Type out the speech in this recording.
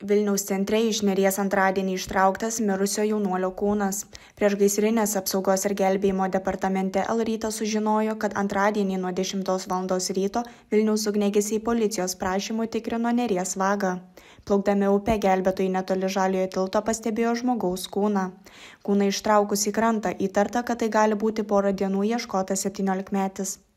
Vilniaus centre iš Neries antradienį ištrauktas mirusio jaunuolio kūnas. Priešgaisrinės apsaugos ir gelbėjimo departamente L-Rytas sužinojo, kad antradienį nuo 10 val. Ryto Vilniaus ugniagesiai policijos prašymu tikrino Neries vagą. Plaukdami upę gelbėtojai netoli Žaliojo tilto pastebėjo žmogaus kūną. Kūną ištraukus į krantą įtarta, kad tai gali būti porą dienų ieškotas 17-metis.